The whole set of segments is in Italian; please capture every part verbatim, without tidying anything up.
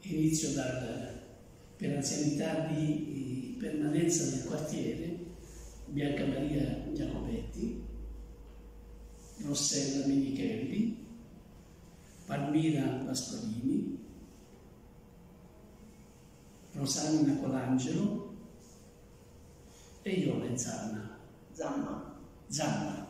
inizio dal, per anzianità di permanenza nel quartiere, Bianca Maria Giacobetti, Rossella Menichelli, Palmira Pasqualini, Rosanna Colangelo e Iole Zanna. Zamma. Zamma.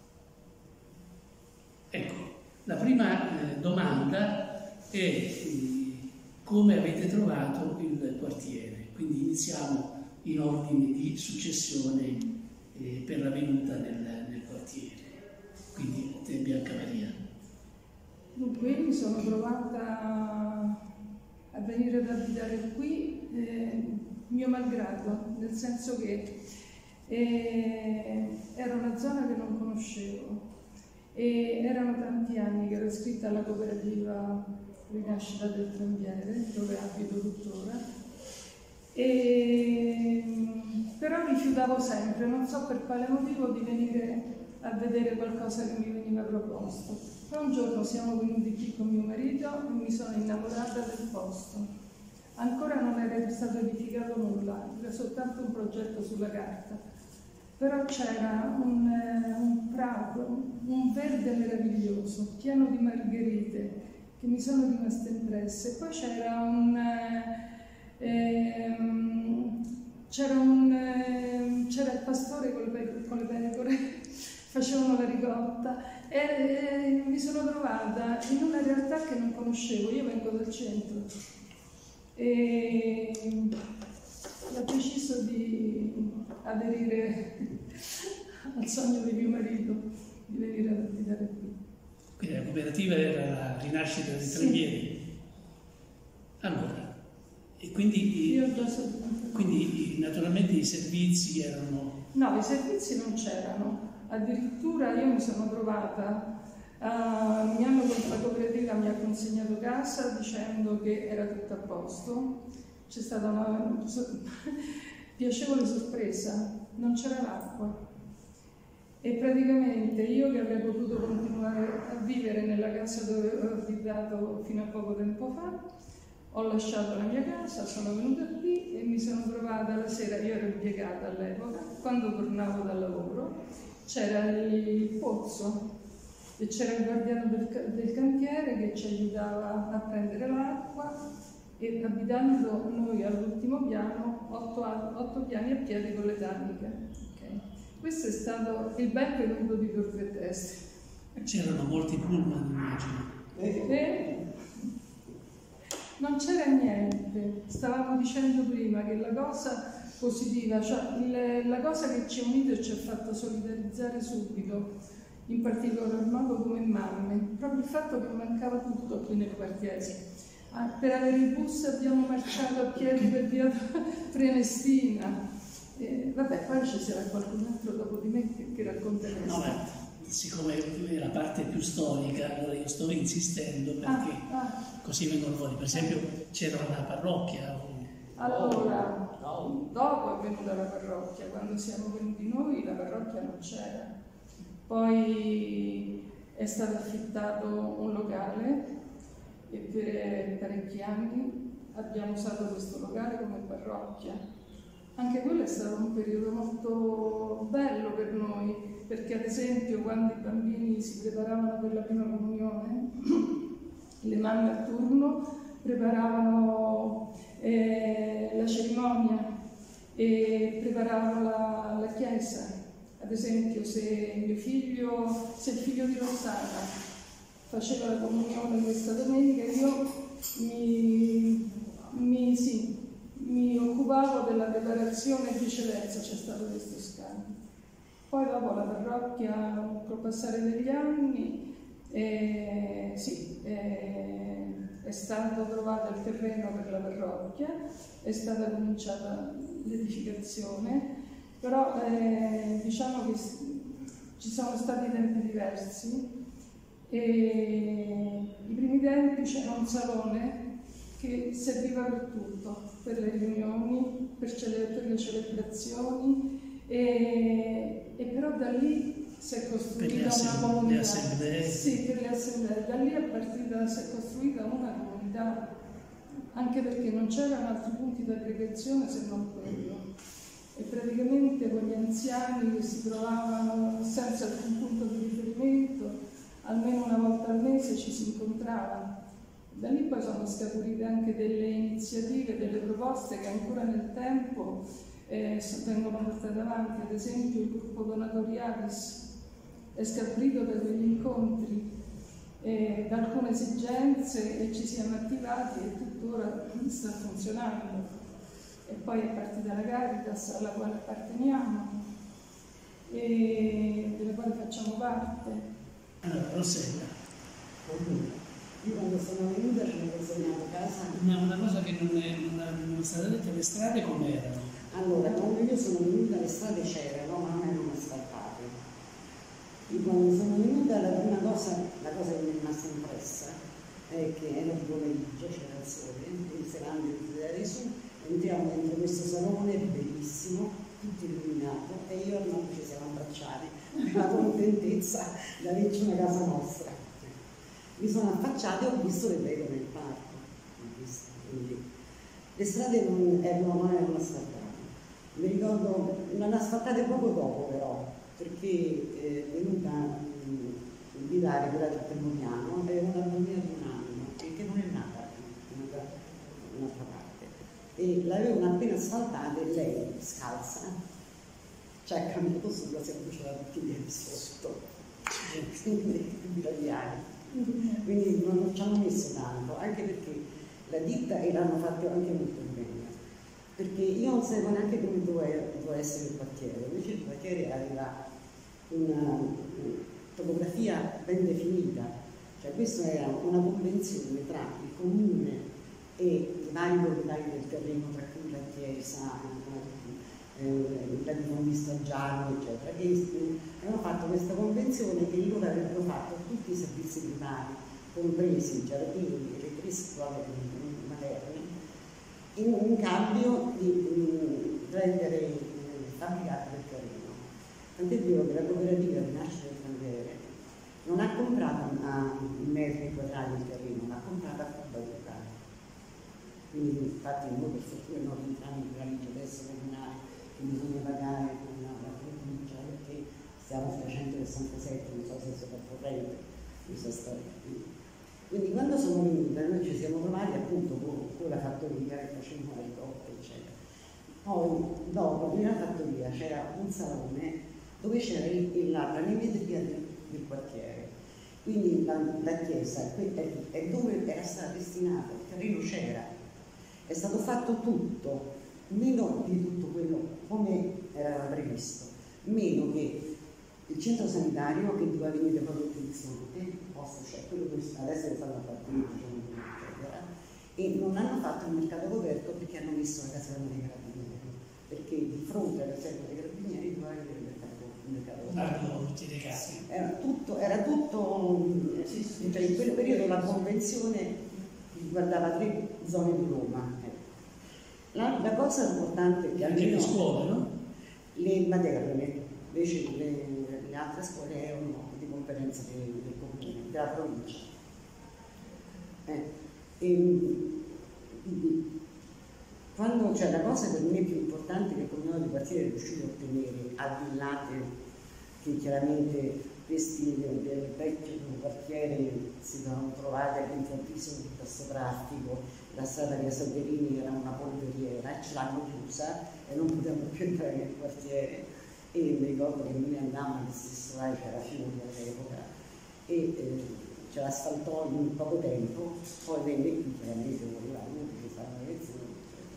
Ecco, la prima eh, domanda è eh, come avete trovato il quartiere? Quindi iniziamo in ordine di successione eh, per la venuta nel, nel quartiere. Quindi te, Bianca Maria. Dunque, io mi sono trovata a venire ad abitare qui eh, mio malgrado, nel senso che eh, era una zona che non conoscevo e erano tanti anni che ero iscritta alla cooperativa Rinascita del Tramviere, dove abito tuttora, e, però rifiutavo sempre, non so per quale motivo, di venire a vedere qualcosa che mi veniva proposto. Poi un giorno siamo venuti qui con mio marito e mi sono innamorata del posto. Ancora non era stato edificato nulla, era soltanto un progetto sulla carta, però c'era un, un prato, un verde meraviglioso, pieno di margherite, che mi sono rimaste impresse. Poi c'era un... Ehm, c'era un eh, c'era il pastore con le, con le pecore, facevano la ricotta e, e mi sono trovata in una realtà che non conoscevo. Io vengo dal centro e ho deciso di aderire al sogno di mio marito di venire ad abitare qui. Quindi la cooperativa era la Rinascita dei Tramvieri. Sì. Allora, e quindi, io già so quindi naturalmente i servizi erano... No, i servizi non c'erano. Addirittura io mi sono trovata, uh, mi hanno, la cooperativa mi ha consegnato casa dicendo che era tutto a posto. C'è stata una so, piacevole sorpresa, non c'era l'acqua. E praticamente io, che avrei potuto continuare a vivere nella casa dove ho abitato fino a poco tempo fa, ho lasciato la mia casa, sono venuta qui e mi sono trovata la sera, io ero impiegata all'epoca, quando tornavo dal lavoro c'era il pozzo e c'era il guardiano del, del cantiere che ci aiutava a prendere l'acqua, e abitando noi all'ultimo piano, otto, otto piani a piedi con le taniche. Okay. Questo è stato il bel venuto di Tor Tre Teste. C'erano molti pullman, immagino. E non c'era niente. Stavamo dicendo prima che la cosa positiva, cioè il, la cosa che ci ha unito e ci ha fatto solidarizzare subito, in particolar modo come mamme, proprio il fatto che mancava tutto qui nel quartiere. Ah, per avere il bus abbiamo marciato a piedi per via Prenestina. E, vabbè, poi ci sarà qualcun altro dopo di me che, che racconterà. No, ma siccome è la parte più storica, allora io sto insistendo perché ah, ah. così vengono fuori. Per esempio c'era una parrocchia. O... Allora, no, dopo è venuta la parrocchia, quando siamo venuti noi la parrocchia non c'era. Poi è stato affittato un locale e per parecchi anni abbiamo usato questo locale come parrocchia. Anche quello è stato un periodo molto bello per noi, perché ad esempio quando i bambini si preparavano per la prima comunione, le mamme a turno preparavano eh, la cerimonia e preparavano la, la chiesa. Ad esempio se mio figlio, se il figlio di Rossana faceva la comunione questa domenica, io mi, mi, sì, mi occupavo della preparazione e viceversa, c'è stato questo scambio. Poi dopo la parrocchia, col passare degli anni, eh, sì, eh, è stato trovato il terreno per la parrocchia, è stata cominciata l'edificazione, però eh, diciamo che ci sono stati tempi diversi. E i primi tempi c'era un salone che serviva per tutto, per le riunioni, per, cele per le celebrazioni, e, e però da lì si è costruita una comunità. Le assemblee. Sì, per le assemblee. Da lì è partita, si è costruita una comunità anche perché non c'erano altri punti di aggregazione se non quello. E praticamente con gli anziani che si trovavano senza alcun punto di riferimento, almeno una volta al mese ci si incontrava. Da lì poi sono scaturite anche delle iniziative, delle proposte che ancora nel tempo eh, vengono portate avanti. Ad esempio il gruppo Donatorialis è scaturito da quegli incontri, eh, da alcune esigenze, e ci siamo attivati e tuttora sta funzionando. E poi è partita la Caritas alla quale apparteniamo e delle quali facciamo parte. Allora, Rossella. Io quando sono venuta ci ho consegnato casa. Una, una cosa che non è, non è, non è stata detta, le strade com'erano? Allora, quando io sono venuta le strade c'erano, ma non erano asfaltate. Io quando sono venuta la prima cosa, la cosa che mi è rimasta impressa è che era di pomeriggio, c'era il sole, il serando di tirare su, entriamo dentro questo salone bellissimo, tutto illuminato, e io e noi ci siamo abbracciati, una contentezza di averci una casa nostra. Mi sono affacciata e ho visto le pecore nel parco. Quindi, le strade non erano, non erano asfaltate. Mi ricordo, non asfaltate poco dopo però, perché è venuta il bidare, quella del primo piano, è una bambina di un anno, che non è nata in un'altra parte. E l'avevano appena asfaltata e lei, scalza, ci ha cambiato sopra, si è bruciata tutti i piedi sotto. Quindi, italiani. Quindi non ci hanno messo tanto, anche perché la ditta, e l'hanno fatto anche molto bene, perché io non sapevo neanche come doveva essere il quartiere, invece il quartiere aveva una topografia ben definita, cioè questa era una convenzione tra il comune e i vari proprietari del terreno, tra cui la Chiesa, il latifondista Giano, eccetera, che avevano fatto questa convenzione che loro avrebbero fatto tutti i servizi primari, compresi i giardini e le tre scuole materne, in, in cambio di, di prendere il fabbricato del terreno. Tant'è vero che la cooperativa Rinascita del Cantiere non ha comprato a metri quadrati il terreno, ma ha comprato a cuba locale. Quindi infatti noi per fortuna non entriamo in quella legge adesso comunale che bisogna pagare con una provincia, perché stiamo sul centosessantasette, non so se sono corrente questa storia. Quindi quando sono venuta noi ci siamo trovati appunto con, con la fattoria che facevamo le coppe, eccetera. Poi dopo, nella fattoria c'era un salone dove c'era la planimetria del, del quartiere. Quindi la, la chiesa è, è dove era stata destinata, il terreno c'era, è stato fatto tutto, meno di tutto quello come era previsto, meno che il centro sanitario che doveva venire proprio utilizzante, il posto c'è, quello che adesso è stato partito, eccetera, e non hanno fatto il mercato coperto perché hanno messo la caserma dei carabinieri, perché di fronte alla caserma dei carabinieri doveva avere il mercato, il mercato coperto. Era tutto, era tutto sì, sì, cioè in quel periodo la convenzione riguardava tre zone di Roma. La, la cosa importante è che almeno le scuole, no? Le materne, invece le, le altre scuole erano di competenza del, del comune, della provincia. Eh, e, quindi, quando c'è cioè, la cosa per me più importante che il comune di quartiere è riuscito a ottenere, al di là che chiaramente questi del, del vecchio quartiere si sono trovati all'improvviso di questo traffico, la strada via Salverini era una polveriera, ce l'hanno chiusa e non potevamo più entrare nel quartiere, e mi ricordo che noi andavamo allo stesso là, c'era Fiori all'epoca, e eh, ce l'asfaltò in poco tempo, poi venne qui chiaramente volevamo che stavano le lezioni,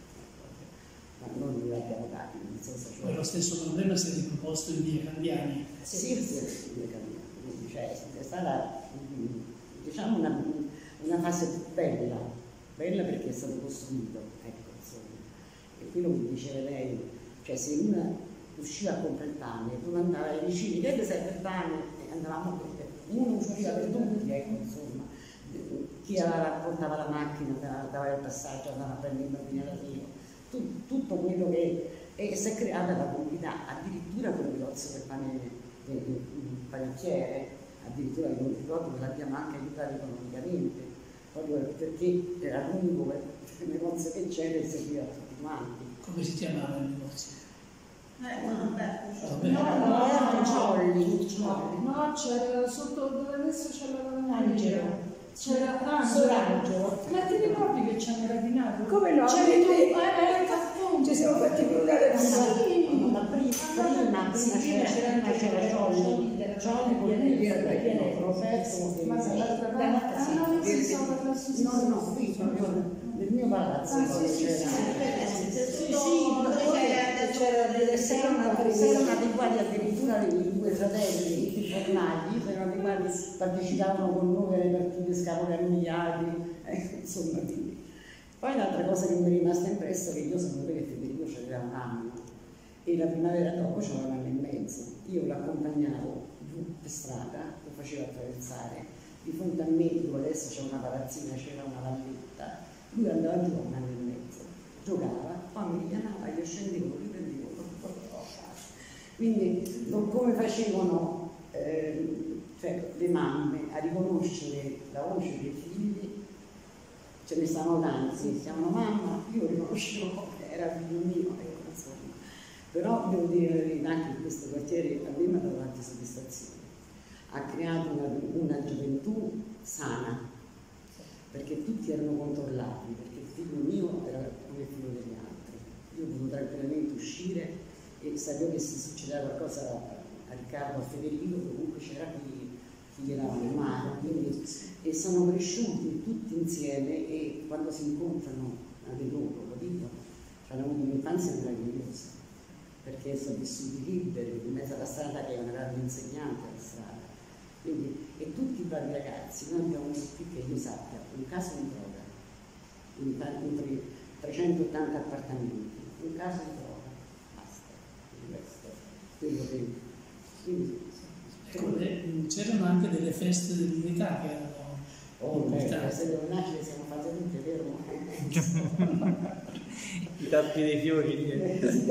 ma non li abbiamo dati, nel senso cioè... Poi lo stesso problema si è riproposto in via Candiani. Sì, sì, sì, via Candiani, cioè è stata diciamo una, una fase bella, bella perché è stato costruito, ecco, insomma. E quello che diceva lei, cioè se una usciva a comprare il pane, tu andavi ai vicini, che serve il pane? E andavamo a prendere, uno usciva per tutti, ecco, insomma. Chi portava la macchina, dava il passaggio, andava a prendere i bambini all'asilo, Tut, tutto quello che e si è creata la comunità, addirittura con il negozio del pane, del panettiere, addirittura io mi ricordo che l'abbiamo anche aiutato economicamente, perché era l'unico negozio che c'era e serviva a tutti quanti. Come si chiamava il negozio? Eh, vabbè. No, No, no, erano no, Ciolli. no, c'era sotto dove adesso c'è la Angelo. lavanderia. C'era Sorangelo. Ma ti ricordi che ci hanno rapinato? Come no? C'eri tu, Perché- eh, eh, appunto. Ci siamo fatti bruciare la Sì. Ma prima, prima, Sì, prima c'era, prima c'era Ciolli, Ciolli con il professore, Ma dall'altra parte, ah no, si stava parlando su no, no, qui proprio nel mio palazzo Ah, sì, sì, c'era. sì, C'era delle erano adeguati addirittura i due fratelli, i formagli, erano adeguati, partecipavano con noi alle partite scapole armigliati, ecco, insomma. Quindi. Poi un'altra cosa che mi è rimasta impressa è che io sapevo che Federico aveva un anno e la primavera dopo c'era un anno e mezzo. Io l'accompagnavo giù per strada, lo facevo attraversare, di fronte a me, dove adesso c'è una palazzina, c'era una valletta, lui andava giù a un anno e mezzo, giocava, poi mi richiamava, io scendevo, lo riprendevo, lo portavo a casa. Quindi come facevano eh, cioè, le mamme a riconoscere la voce dei figli, ce ne stanno tanti, si chiamano mamma, io riconoscevo che era figlio mio, ecco, insomma. Però devo dire la verità che in questo quartiere a me mi ha dato tante soddisfazioni. Ha creato una, una gioventù sana, perché tutti erano controllati, perché il figlio mio era come il figlio degli altri. Io potevo tranquillamente uscire e sapevo che se succedeva qualcosa a Riccardo, a Federico, comunque c'era chi, chi gli dava una mano. Quindi, e sono cresciuti tutti insieme e quando si incontrano anche loro, lo dicono, hanno avuto un'infanzia meravigliosa, perché sono vissuti liberi, in mezzo alla strada che è una grande insegnante alla strada. Quindi, e tutti i bravi ragazzi, noi abbiamo qui che io sappia, un caso di droga, in, in trecentottanta appartamenti, un caso di droga, basta, questo, quello che... Quindi, c'erano anche delle feste dell'unità che erano oh, beh, le feste delle nascite siamo fatte tutte, vero? I tappi dei fiori. Eh, sì,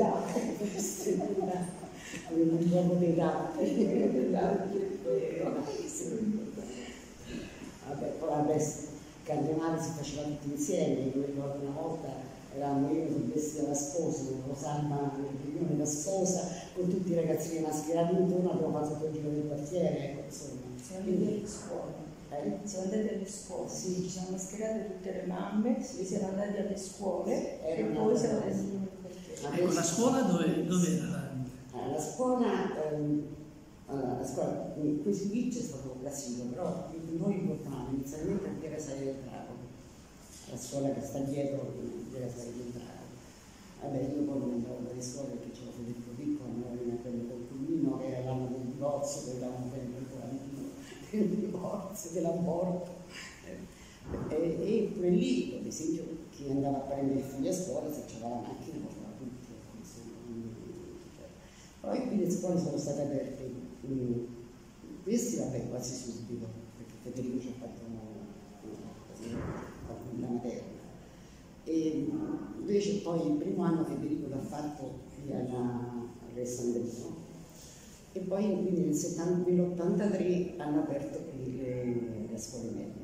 avevo un giorno dei tappi. Vabbè, poi vabbè, campionare si faceva tutti insieme, io ricordo una volta eravamo io che vestita da sposa, Rosalba Griglione da sposa, con tutti i ragazzini mascherati intorno, abbiamo fatto tutto il giro del quartiere, ecco, insomma. Siamo andati alle scuole, eh? Siamo andati alle scuole, sì, ci siamo mascherate tutte le mamme, sì, siamo andati alle scuole e poi siamo andati nel quartiere. Ecco, la scuola dove, dove era? La, la scuola, ehm, allora, la scuola, questo qui c'è stato un casino, però noi portavamo inizialmente a Via Casaria del Drago, la scuola che sta dietro Via Casaria del Drago. Vabbè, io poi non andavo dalle scuole perché c'era Federico Piccolo, andavo a quello col pulmino, che era l'anno del divorzio, poi davamo quello del volantino del divorzio, dell'aborto. E, e pure lì, per esempio, chi andava a prendere il figlio a scuola, se c'era la macchina, portava tutti. Poi qui le scuole sono state aperte, mh, questi vabbè quasi subito, perché Federico ci ha fatto una, una, una materna. E invece poi il primo anno Federico l'ha fatto qui all'Alessandrino e poi quindi nel nell'ottantatré hanno aperto qui le, le scuole medie.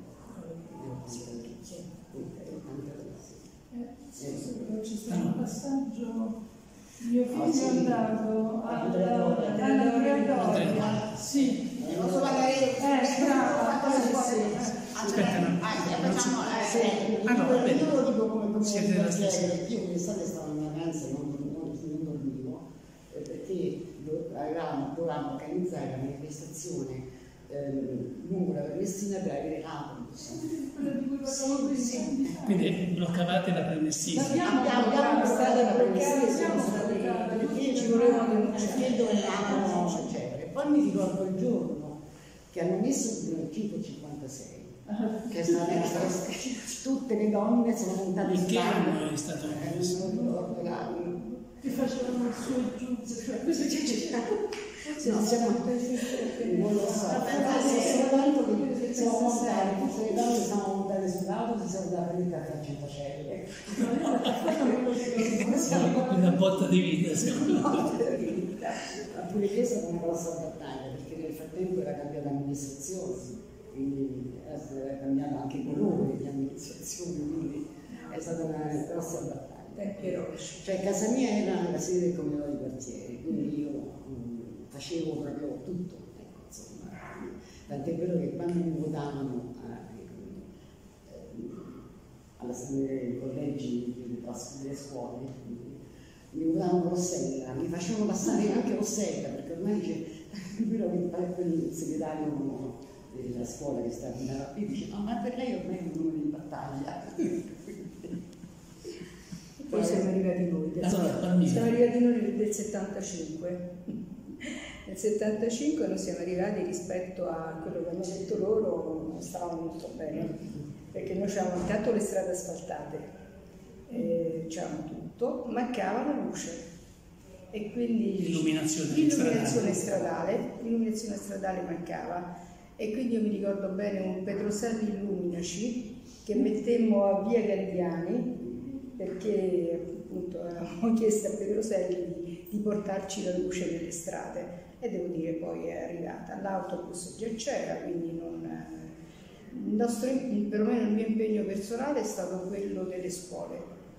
Ci sta un passaggio. Mio figlio Oh, sì. è andato Andrea all'Andrea, sì, Non so parlare eh, brava, poi sì. Aspetta, no. facciamo Ah, no, va bene. Io lo dico come come Siete della stessa. perché io quest'estate stavo in vacanza e non, non, non dormivo, eh, perché do- avevamo, dovevamo organizzare la manifestazione eh, lungo la Ernestina per avere l'autobus. Quello di cui parlavamo prima. Quindi bloccavate la Prenestina. L'abbiamo Abbiamo abbiamo stata la bloccata, Ernestina siamo stati perché ci volevano perché dovevamo eccetera. Poi mi ricordo il giorno che hanno messo il cinquecentocinquantasei. Che è stata tutte le donne sono montate In che stanno. anno è stato Eh, messo? non ricordo l'anno. che facevano il suo e giù, cioè questo ci No, siamo non lo so, soltanto che siamo montate, tutte le donne siamo montate sull'auto, si siamo date il caffè a Centocelle. Una botta di vita, secondo me. Ma pure questa è una grossa battaglia, perché nel frattempo era cambiata l'amministrazione, quindi è cambiato anche il colore di amministrazione, quindi è stata una grossa battaglia. Cioè casa mia era la sede del comitato di quartiere, quindi io mh, facevo proprio tutto, ecco, insomma. Tant'è vero che quando mi votavano eh, all'assemblea dei collegi delle scuole, mi votavano Rossella, mi facevano passare anche Rossella, perché ormai dice, quello che il segretario della scuola che sta qui dice, no, ma per lei ormai è un nome di battaglia. Poi siamo arrivati noi, del, allora, siamo arrivati noi del settantacinque. Nel settantacinque noi siamo arrivati rispetto a quello che hanno detto loro, non stavamo molto bene, perché noi avevamo intanto le strade asfaltate, eh, c'erano tutto, mancava la luce. E quindi l'illuminazione stradale. stradale, l'illuminazione stradale mancava. E quindi io mi ricordo bene un Petroselli Illuminaci che mettemmo a via Galliani, perché appunto avevamo chiesto a Petroselli di, di portarci la luce nelle strade, e devo dire poi è arrivata. L'autobus già c'era, quindi non, il nostro, perlomeno il mio impegno personale è stato quello delle scuole,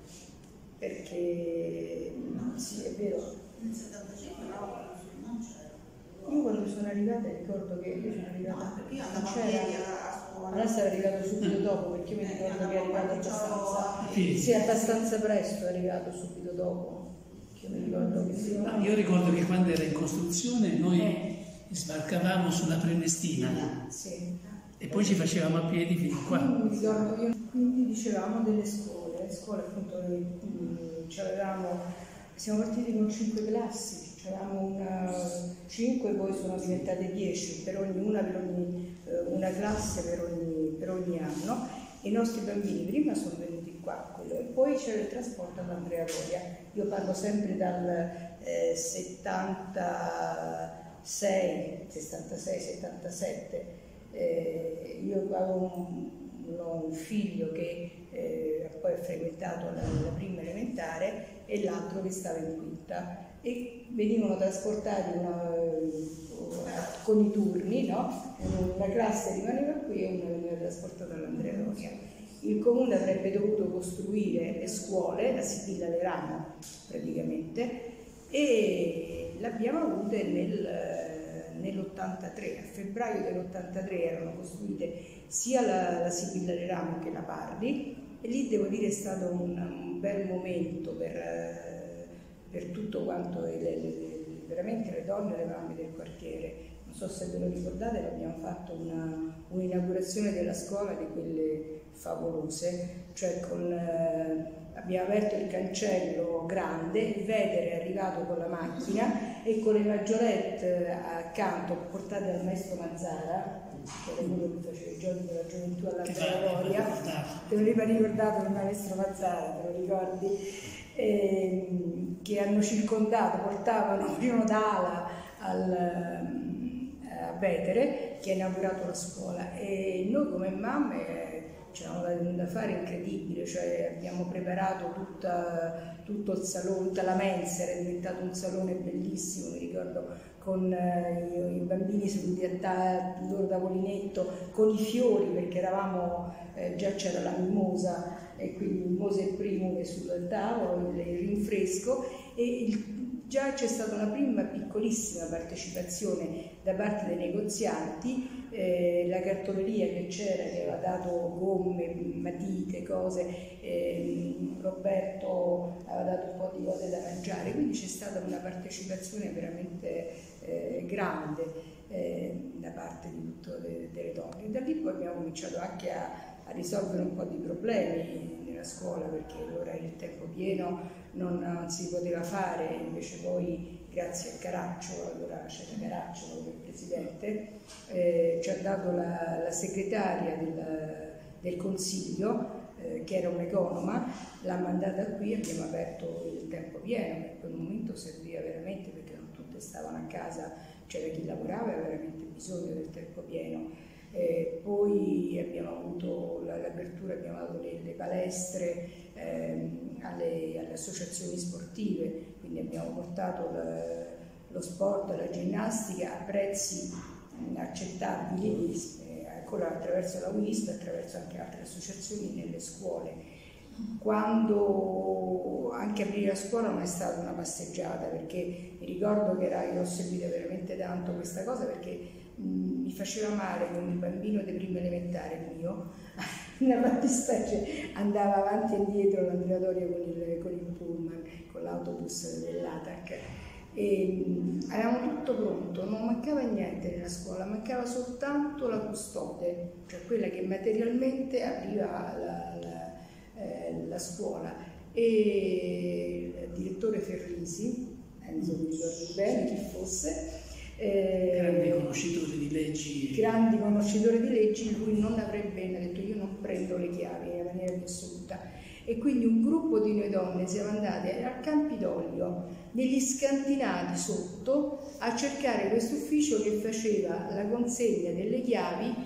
perché sì, è vero. Nel settantacinque l'autobus non c'era. Io quando sono arrivata ricordo che io sono arrivata, No, perché io andavo a piedi a scuola. allora stavo arrivato subito dopo, perché io mi Eh, ricordo che è arrivato abbastanza, Sì. sì, abbastanza presto, è arrivato subito dopo. Io mi ricordo che sì, No, io ricordo che quando era in costruzione noi Eh. sbarcavamo sulla Prenestina sì. e poi ci facevamo a piedi fino a qua. Io mi ricordo, io, quindi dicevamo delle scuole, le scuole appunto mh, c'avevamo, siamo partiti con cinque classi, c'avevamo una, cinque, poi sono diventate dieci, per ogni una, per ogni, eh, una classe per ogni, per ogni anno. I nostri bambini prima sono venuti qua, quello, e poi c'era il trasporto ad Andrea Doria. Io parlo sempre dal eh, settantasei, settantasei, settantasette. Eh, io avevo un, un figlio che eh, poi ha frequentato la, la prima elementare e l'altro che stava in quinta, e venivano trasportati una, una, con i turni, no? Una classe rimaneva qui e una veniva trasportata all'Andrea Doria. Il comune avrebbe dovuto costruire le scuole, la Sibilla Leramo praticamente, e l'abbiamo avute nel, nell'ottantatré, a febbraio dell'ottantatré erano costruite sia la, la Sibilla Leramo che la Pardi, e lì devo dire è stato un, un bel momento per, per tutto quanto le, le, le, veramente le donne e le mamme del quartiere. Non so se ve lo ricordate, abbiamo fatto una, un'inaugurazione della scuola di quelle favolose, cioè con, eh, abbiamo aperto il cancello grande, il Vetere è arrivato con la macchina e con le maggiorette accanto portate dal maestro Mazzara, che era quello che faceva i giochi della gioventù all'Andrea Doria, te lo ricordato il maestro Mazzara, te lo ricordi? Eh, che hanno circondato, portavano prima d'ala al, a Vetere, che ha inaugurato la scuola, e noi come mamme c'era da, da fare incredibile, cioè abbiamo preparato tutta, tutto il salone, tutta la mensa, era diventato un salone bellissimo, mi ricordo, con eh, i, i bambini seduti a loro tavolinetto, con i fiori, perché eravamo, eh, già c'era la mimosa, e quindi mimosa e primule sul tavolo, il, il rinfresco, e il, già c'è stata una prima piccolissima partecipazione da parte dei negozianti, eh, la cartoleria che c'era che aveva dato gomme, matite, cose, eh, Roberto aveva dato un po' di cose da mangiare, quindi c'è stata una partecipazione veramente eh, grande eh, da parte di tutte le, delle donne, e da lì poi abbiamo cominciato anche a, a risolvere un po' di problemi nella scuola, perché allora il tempo pieno non, non si poteva fare, invece poi grazie a Caraccio, allora c'era Caraccio come presidente, eh, ci ha dato la, la segretaria del, del consiglio, eh, che era un'economa, l'ha mandata qui, abbiamo aperto il tempo pieno, che in quel momento serviva veramente, perché non tutte stavano a casa, c'era chi lavorava e aveva veramente bisogno del tempo pieno. Eh, poi abbiamo avuto l'apertura, abbiamo dato le, le palestre ehm, alle, alle associazioni sportive, quindi abbiamo portato la, lo sport, la ginnastica a prezzi accettabili, ancora attraverso la W I S P, attraverso anche altre associazioni nelle scuole. Quando anche aprire la scuola non è stata una passeggiata, perché mi ricordo che era, io ho seguito veramente tanto questa cosa, perché mh, mi faceva male con il bambino di prima elementare mio, nella fattispecie andava avanti e indietro l'ambulatorio con il, con il pullman, con l'autobus dell'A T A C. E mh, avevamo tutto pronto, non mancava niente nella scuola, mancava soltanto la custode, cioè quella che materialmente apriva la, la, eh, la scuola. E il direttore Ferrisi, Enzo mi ricordo bene chi fosse, eh, grandi conoscitore di leggi, grandi conoscitore di leggi, lui non avrebbe detto io non prendo le chiavi in maniera più assoluta. E quindi un gruppo di noi donne siamo andate al Campidoglio, negli scantinati sotto, a cercare questo ufficio che faceva la consegna delle chiavi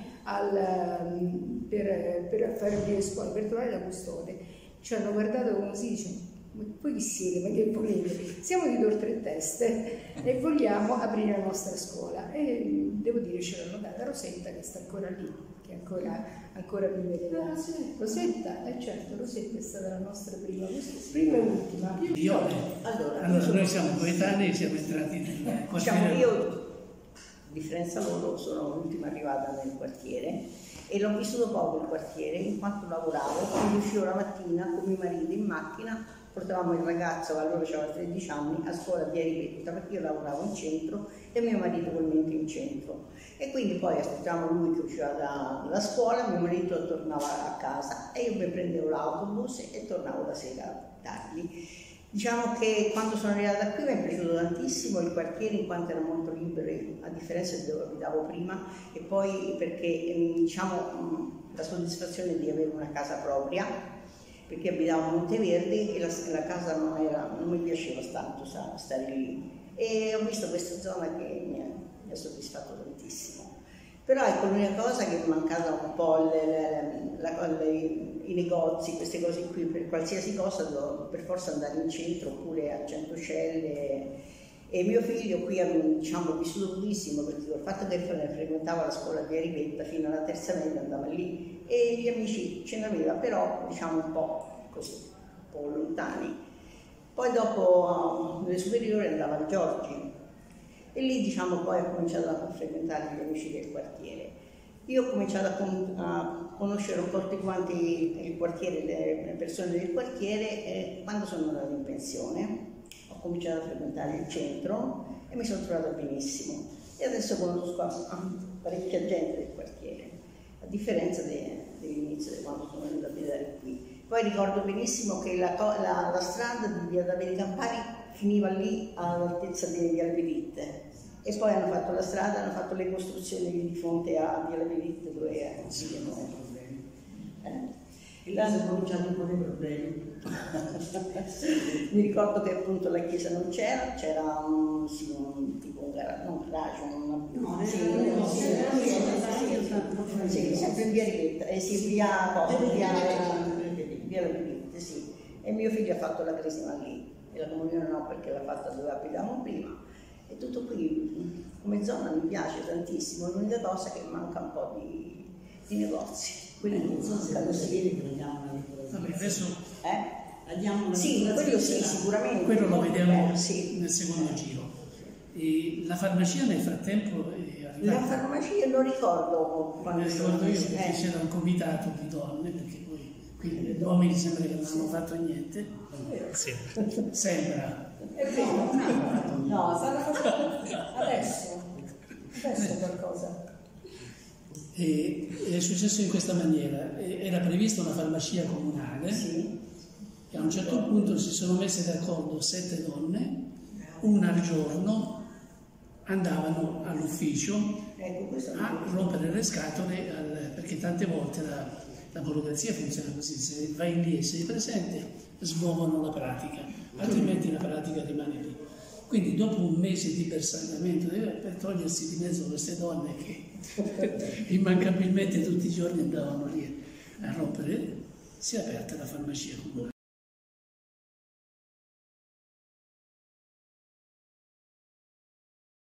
al, per, per fare aprire scuola, per trovare la custode. Ci hanno guardato come si dice, ma voi chi siete, ma che volete? Siamo di Tor Tre Teste e vogliamo aprire la nostra scuola. E devo dire ce l'hanno data Rosetta, che sta ancora lì, che è ancora, ancora vive della Rosetta, e eh certo, Rosetta è stata la nostra prima, prima e ultima. Io, allora, allora noi siamo coetanei, siamo entrati nel quartiere. Diciamo, io, a differenza loro, sono l'ultima arrivata nel quartiere e l'ho vissuto poco il quartiere, in quanto lavoravo, quindi uscivo la mattina con mio marito in macchina, portavamo il ragazzo che allora aveva tredici anni a scuola di Ripetta, perché io lavoravo in centro e mio marito ugualmente in centro, e quindi poi aspettavamo lui che usciva da, dalla scuola, mio marito tornava a casa e io mi prendevo l'autobus e tornavo la sera tardi. Diciamo che quando sono arrivata qui mi è piaciuto tantissimo il quartiere, in quanto era molto libero, a differenza di dove abitavo prima, e poi perché diciamo la soddisfazione di avere una casa propria, perché abitavo a Monteverde e la, la casa non, era, non mi piaceva tanto stare lì, e ho visto questa zona che mi ha, mi ha soddisfatto tantissimo. Però ecco, l'unica cosa che mi è mancata un po' le, le, la, le, i negozi, queste cose qui, per qualsiasi cosa devo per forza andare in centro oppure a Centocelle. E mio figlio qui ha diciamo, vissuto pochissimo, perché col fatto che frequentava la scuola di Ripetta fino alla terza media andava lì e gli amici ce n'aveva, però diciamo un po' così, un po' lontani. Poi dopo nelle superiori andava al Giorgi e lì diciamo poi ho cominciato a frequentare gli amici del quartiere. Io ho cominciato a, con, a conoscere un po' tutti quanti il quartiere, le persone del quartiere, e quando sono andata in pensione ho cominciato a frequentare il centro e mi sono trovata benissimo. E adesso conosco parecchia gente del quartiere, a differenza de, dell'inizio, di quando sono venuta a abitare qui. Poi ricordo benissimo che la, la, la strada di Via Davide Campari finiva lì all'altezza di Via Levitte. E poi hanno fatto la strada, hanno fatto le costruzioni di fronte a Via Levitte, dove è sì, no, problemi. Eh? E là sono cominciati un po' dei problemi. Mi ricordo che appunto la chiesa non c'era, c'era un, sì, un tipo un garage, non garage, un no, sì, sì, sì, sempre in Via Ripetta, eh sì, via cosa, via Via Levitte, sì. E mio figlio ha fatto la cresima lì, e la comunione no, perché l'ha fatta dove abitavamo prima. E tutto qui come zona mi piace tantissimo, l'unica cosa è che manca un po' di, di negozi. Quindi non so se posso dire che vediamo una Vabbè, adesso eh? andiamo una sì, quello sì, sicuramente. Quello lo vediamo eh, sì. nel secondo giro. E la farmacia nel frattempo è arrivata. La farmacia non ricordo quando Mi ricordo io sono perché eh. c'era un comitato di donne, perché poi qui gli uomini sembra che non hanno fatto niente. Sembra. Sembra. È vero, no, stanno facendo adesso, adesso qualcosa. E è successo in questa maniera: era prevista una farmacia comunale, Sì. e a un certo punto si sono messe d'accordo sette donne, una al giorno andavano all'ufficio Ecco, a rompere le scatole, al, perché tante volte la, la burocrazia funziona così: se vai lì e sei presente smuovono la pratica, altrimenti la pratica rimane lì. Quindi dopo un mese di bersagliamento, per togliersi di mezzo queste donne che immancabilmente tutti i giorni andavano lì a rompere, si è aperta la farmacia comunale.